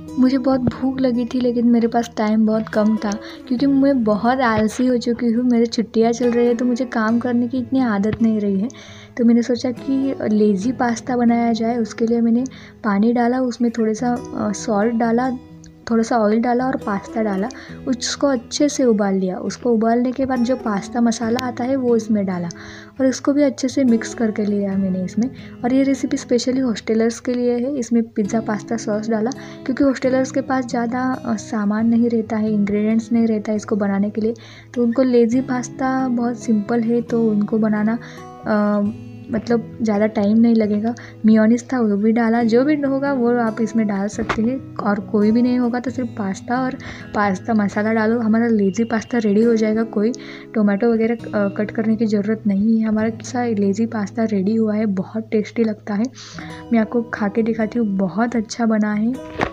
मुझे बहुत भूख लगी थी लेकिन मेरे पास टाइम बहुत कम था क्योंकि मैं बहुत आलसी हो चुकी हूँ। मेरी छुट्टियाँ चल रही है तो मुझे काम करने की इतनी आदत नहीं रही है। तो मैंने सोचा कि लेज़ी पास्ता बनाया जाए। उसके लिए मैंने पानी डाला, उसमें थोड़ा सा सॉल्ट डाला, थोड़ा सा ऑयल डाला और पास्ता डाला। उसको अच्छे से उबाल लिया। उसको उबालने के बाद जो पास्ता मसाला आता है वो इसमें डाला और इसको भी अच्छे से मिक्स करके लिया मैंने इसमें। और ये रेसिपी स्पेशली हॉस्टेलर्स के लिए है। इसमें पिज़्ज़ा पास्ता सॉस डाला क्योंकि हॉस्टेलर्स के पास ज़्यादा सामान नहीं रहता है, इंग्रेडिएंट्स नहीं रहता है इसको बनाने के लिए। तो उनको लेज़ी पास्ता बहुत सिंपल है तो उनको बनाना मतलब ज़्यादा टाइम नहीं लगेगा। मेयोनीज़ था वो भी डाला, जो भी होगा वो आप इसमें डाल सकते हैं। और कोई भी नहीं होगा तो सिर्फ पास्ता और पास्ता मसाला डालो, हमारा लेज़ी पास्ता रेडी हो जाएगा। कोई टोमेटो वगैरह कट करने की ज़रूरत नहीं है। हमारा सा लेज़ी पास्ता रेडी हुआ है, बहुत टेस्टी लगता है। मैं आपको खा के दिखाती हूँ, बहुत अच्छा बना है।